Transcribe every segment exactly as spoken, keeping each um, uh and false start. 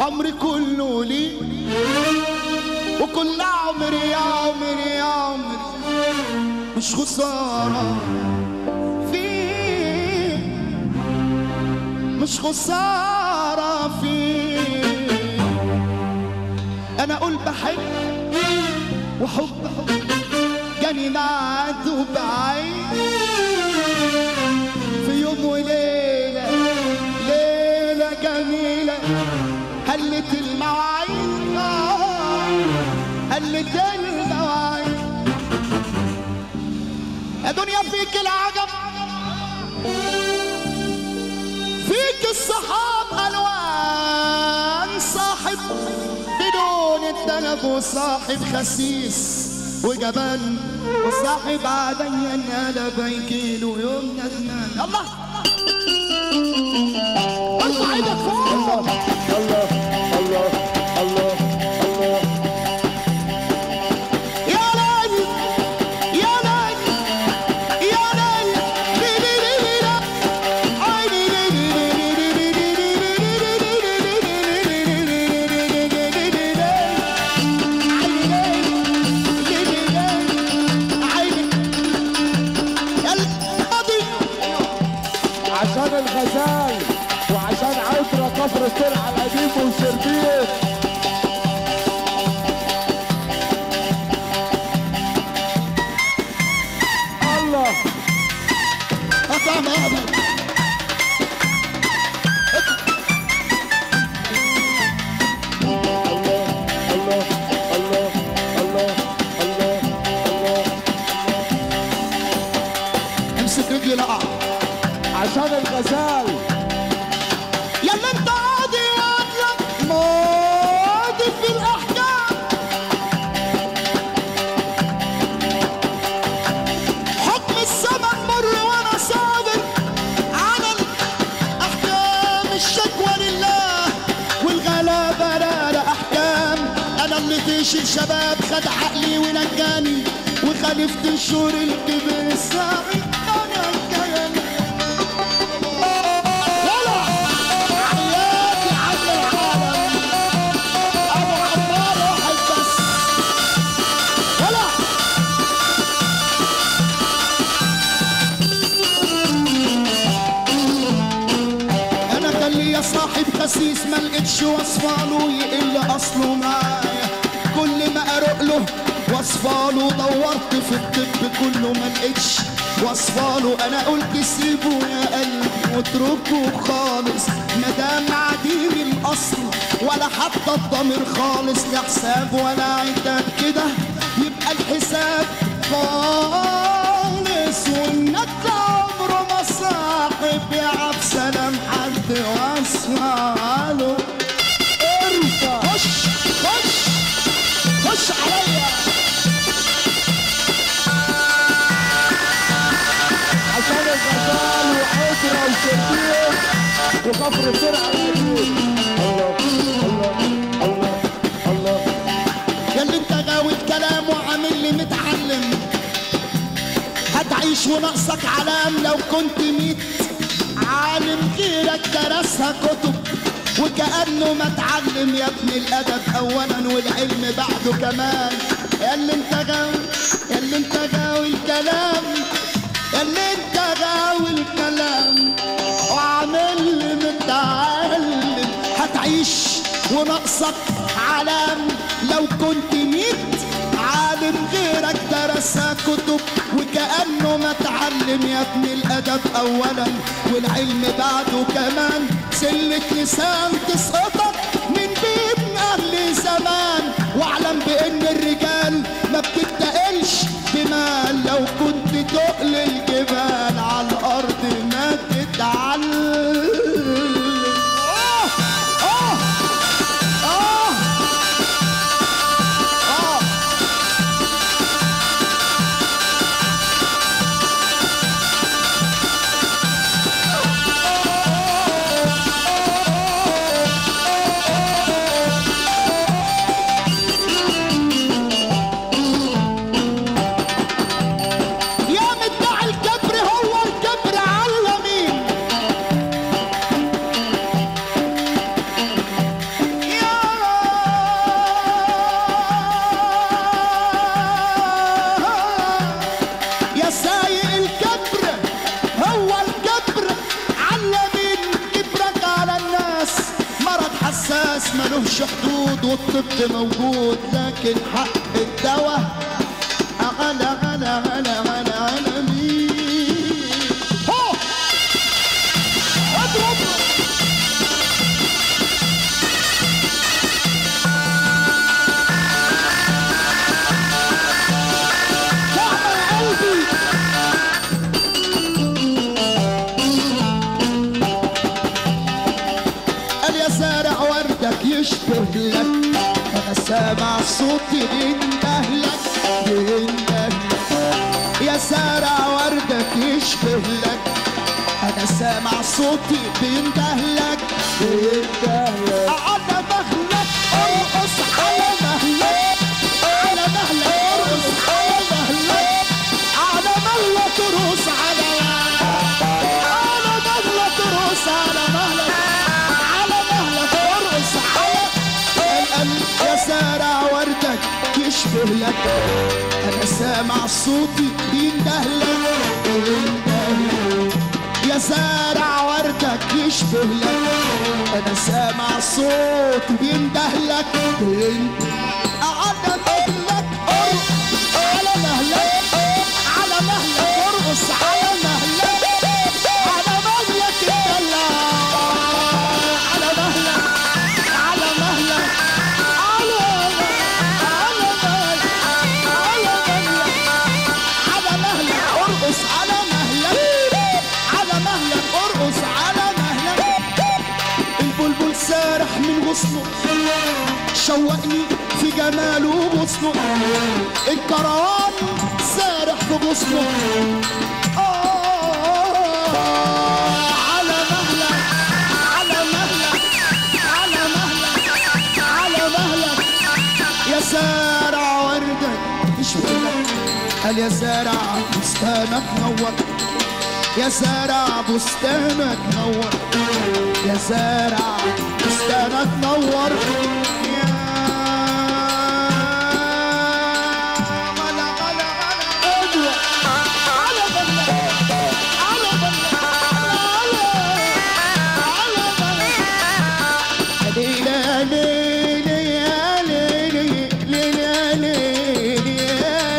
عمري كله لي وكل عمري يا عمري يا عمري مش خسارة فيه، مش خسارة فيه. أنا أقول بحب وحب جاني معاد وبعيد في يوم وليلة، ليلة جميلة هلت المواعيد، هلت المواعيد. يا دنيا فيك العجب، فيك الصحاب ألوان، صاحب بدون الدنب وصاحب خسيس وجبان وصاحب عديان قلب يجيله يوم ندمان. الله ارفع ايدك فوق. الله الله الله الله الله. يا ليل يا ليل يا ليل ليلي ليلي عيني عشان الغزال وعشان عطرة كفر السرعة القديم والشربين. الله اطعم يا ابي. الله الله الله الله الله الله. امسك رجلي لقع عشان الغزال يلا انت قاضي وعدلك ماضي في الاحكام، حكم السماء مر وانا صابر على الاحكام، الشكوى لله والغلابه لا لا احكام. انا اللي طيش الشباب خد عقلي ونجاني وخالفت الشور الكبر الساعي انا الكيان. صاحب خسيس ما لقيتش وصفاله يقل اصله معايا، كل ما اروق له وصفاله دورت في الطب كله ما لقيتش وصفاله. انا قلت سيبه يا قلبي واتركه خالص، مدام عديم الاصل ولا حتى الضمير خالص، لا حساب ولا عتاب كده يبقى الحساب خالص. والند عمره ما صاحب يعب سلام حد واسمع له. ارفع خش خش خش عليا عشان الغزال وعطرة وشربين وكفر السرعة القديم. الله الله الله الله. ياللي انت غاوي الكلام وعامل لي متعلم، هتعيش وناقصك علام. لو كنت ميت عالم غيرك درسها كتب وكأنه ما اتعلم. يا ابن الأدب أولا والعلم بعده كمان. ياللي انت غاوي ياللي انت غاوي الكلام، ياللي انت غاوي الكلام وعامل لي متعلم، هتعيش وناقصك علام. لو كنت ميت عالم غيرك درسها كتب وكأنه ما اتعلم. يا ابن الأدب أولا والعلم بعده كمان. سلة لسان تسقطك من بين أهل زمان، واعلم بأن الرجال ما بتتقلش بمال. لو كنت تقل الجبال على الأرض ما تتعلم. آه آه آه آه. ملوش حدود والطب موجود، لكن حق الدواء على على على على على مين؟ هو اضرب يشبه لك، انا سامع صوتي بيندهلك بيندهلك يا زارع وردك يشبه لك، انا سامع صوتي بيندهلك بيندهلك على مهلك ارقص على مهلك على مهلك ارقص على مهلك على مهلك ارقص على على مهلك ارقص على مهلك يا زارع وردك يشبه لك، انا سامع صوتي بيندهلك بيندهلك يا زارع وردك يشبه لك، انا سامع صوتي بيندهلك بيندهلك على مهلك ارقص على مهلك على مهلك ارقص على مهلك على مهلك اتدلع على مهلك على مهلك سارح من غصنه شوقني في جماله وغصنه، الكروان سارح في غصنه آه على مهلك على مهلك على مهلك على مهلك يا زارع وردك يشبه لك، قال يا زارع بستانك نور يا زارع بستانك نور يا زارع بستانك نور يا غلا غلا غلا على بلد على بلد على بلد ليلى ليلى يا ليلى ليلى ليلى يا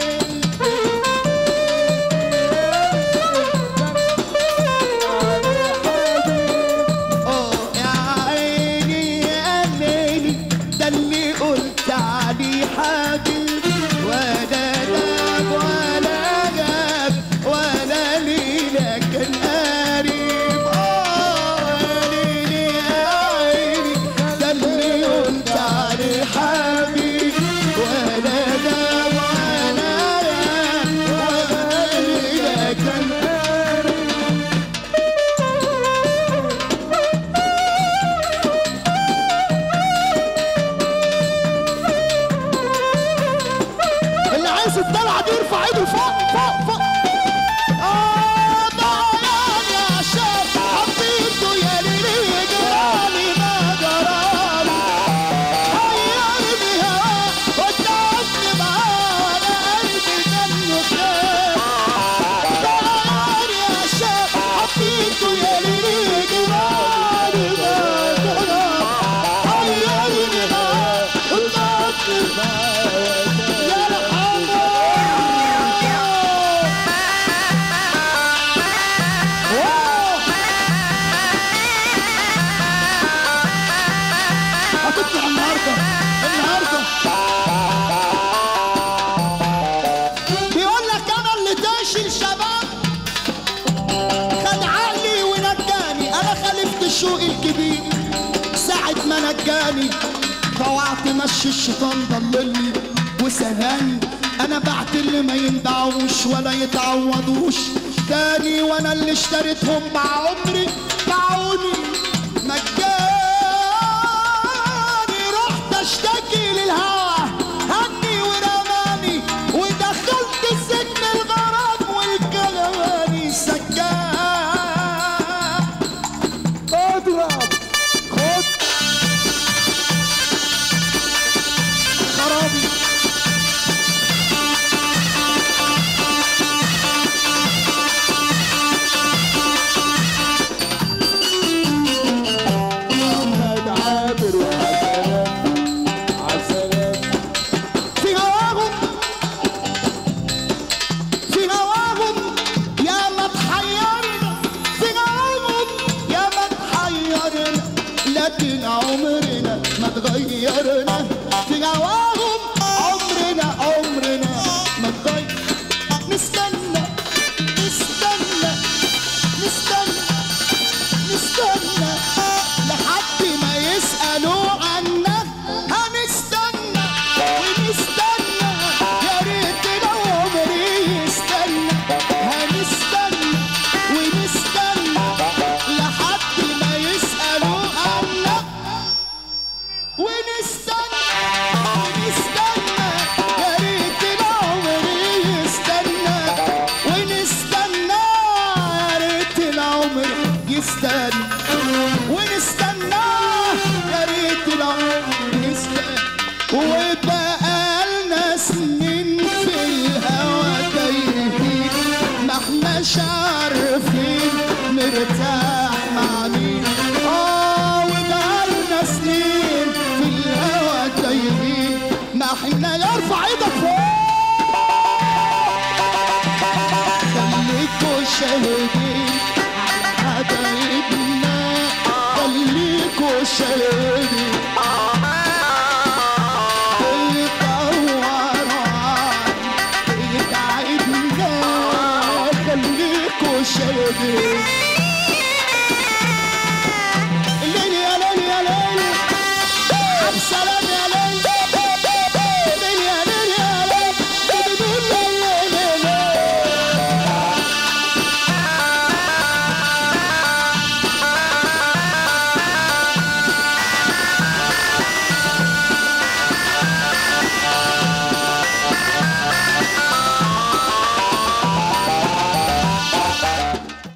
الدلع دي يرفع ايده فوق فوق فوق اه ضيعان يا شاب حبيته يا ليلي جرالي ما جرالي حيرني هواه وتعبني معاه انا قلبي منه خاف ضيعان يا شاب حبيته يا ليلي جرالي ما جرالي حيرني معاه وتعبني معاه بيقول لك انا اللي تاشي الشباب خد عقلي ونجاني، انا خالفت الشوق الكبير ساعة ما نجاني طوعت مشي الشيطان ضللني وسهاني، انا بعت اللي ما يندعوش ولا يتعوضوش تاني، وانا اللي اشتريتهم بعمري باعوني مجاني، رحت اشتكي للهوى هني ورماني ودخلت سجن الغرام والكلاماني سجان اضرب خد خرابي شايلني يتعبنا خليكوا شايلني